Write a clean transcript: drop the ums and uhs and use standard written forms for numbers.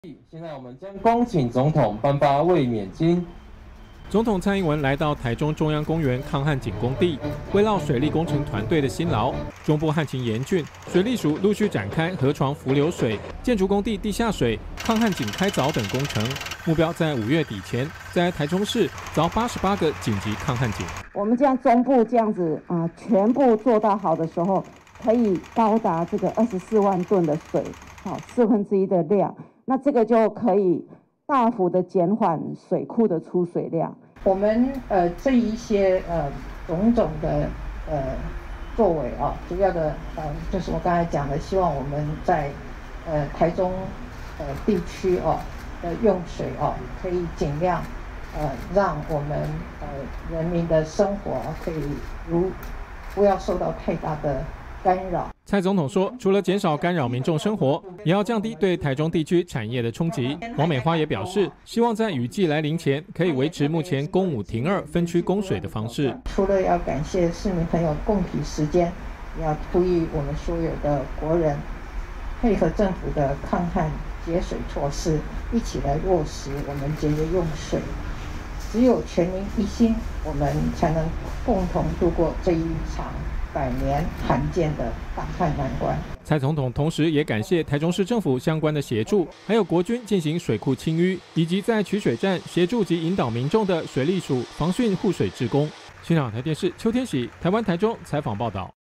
现在我们将恭请总统颁发卫冕金。 总统蔡英文来到台中中央公园抗旱井工地，围绕水利工程团队的辛劳，中部旱情严峻，水利署陆续展开河床浮流水、建筑工地地下水、抗旱井开凿等工程，目标在5月底前，在台中市凿88个紧急抗旱井。 我们这样中部这样子全部做到好的时候，可以高达这个24万吨的水，1/4的量，那这个就可以大幅的减缓水库的出水量。 我们这一些种种的作为主要的就是我刚才讲的，希望我们在台中地区的用水可以尽量让我们人民的生活可以不要受到太大的干扰。 蔡总统说，除了减少干扰民众生活，也要降低对台中地区产业的冲击。王美花也表示，希望在雨季来临前，可以维持目前供5停2分区供水的方式。 除了要感谢市民朋友共体时间，也要呼吁我们所有的国人配合政府的抗旱节水措施，一起来落实我们节约用水。只有全民一心，我们才能共同度过这一场100年罕见的大旱难关。 蔡总统同时也感谢台中市政府相关的协助，还有国军进行水库清淤，以及在取水站协助及引导民众的水利署防汛护水志工。新港台电视邱天喜台湾台中采访报道。